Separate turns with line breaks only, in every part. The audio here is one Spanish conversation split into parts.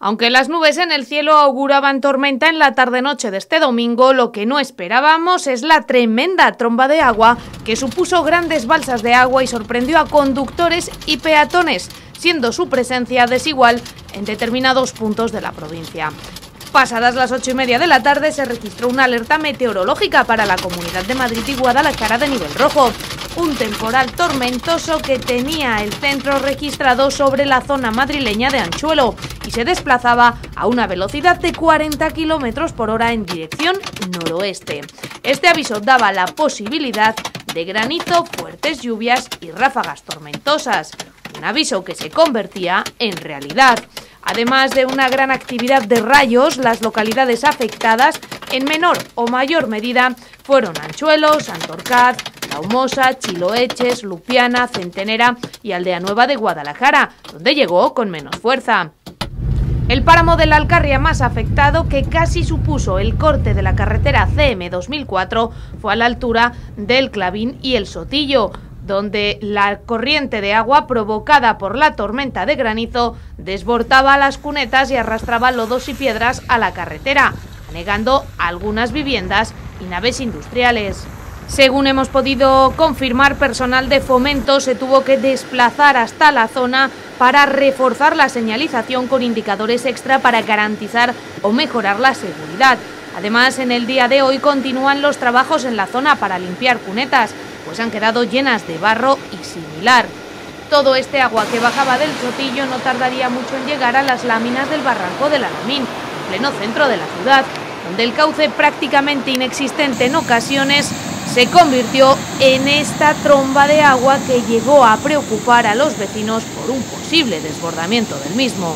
Aunque las nubes en el cielo auguraban tormenta en la tarde-noche de este domingo, lo que no esperábamos es la tremenda tromba de agua que supuso grandes balsas de agua y sorprendió a conductores y peatones, siendo su presencia desigual en determinados puntos de la provincia. Pasadas las 8:30 de la tarde se registró una alerta meteorológica para la Comunidad de Madrid y Guadalajara de nivel rojo. Un temporal tormentoso que tenía el centro registrado sobre la zona madrileña de Anchuelo y se desplazaba a una velocidad de 40 km por hora en dirección noroeste. Este aviso daba la posibilidad de granizo, fuertes lluvias y ráfagas tormentosas. Un aviso que se convertía en realidad. Además de una gran actividad de rayos, las localidades afectadas, en menor o mayor medida, fueron Anchuelo, Santorcaz, Laumosa, Chiloeches, Lupiana, Centenera y Aldea Nueva de Guadalajara, donde llegó con menos fuerza. El páramo de la Alcarria más afectado, que casi supuso el corte de la carretera CM 2004, fue a la altura del Clavín y el Sotillo, donde la corriente de agua provocada por la tormenta de granizo desbordaba las cunetas y arrastraba lodos y piedras a la carretera, anegando algunas viviendas y naves industriales. Según hemos podido confirmar, personal de Fomento se tuvo que desplazar hasta la zona para reforzar la señalización con indicadores extra para garantizar o mejorar la seguridad. Además, en el día de hoy continúan los trabajos en la zona para limpiar cunetas, pues han quedado llenas de barro y similar. Todo este agua que bajaba del Sotillo no tardaría mucho en llegar a las láminas del barranco del Alamín, en pleno centro de la ciudad, donde el cauce, prácticamente inexistente en ocasiones, se convirtió en esta tromba de agua que llegó a preocupar a los vecinos por un posible desbordamiento del mismo.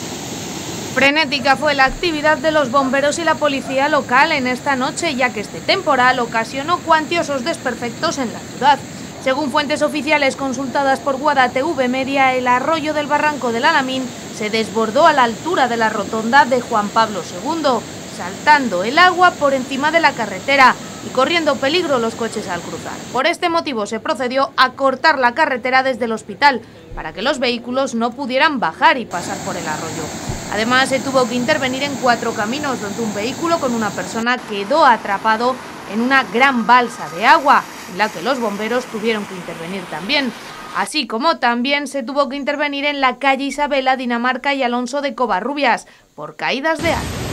Frenética fue la actividad de los bomberos y la policía local en esta noche, ya que este temporal ocasionó cuantiosos desperfectos en la ciudad. Según fuentes oficiales consultadas por Guada-TV Media, el arroyo del barranco del Alamín se desbordó a la altura de la rotonda de Juan Pablo II, saltando el agua por encima de la carretera y corriendo peligro los coches al cruzar. Por este motivo se procedió a cortar la carretera desde el hospital para que los vehículos no pudieran bajar y pasar por el arroyo. Además, se tuvo que intervenir en 4 caminos, donde un vehículo con una persona quedó atrapado en una gran balsa de agua, en la que los bomberos tuvieron que intervenir también. Así como también se tuvo que intervenir en la calle Isabela, Dinamarca y Alonso de Covarrubias, por caídas de agua.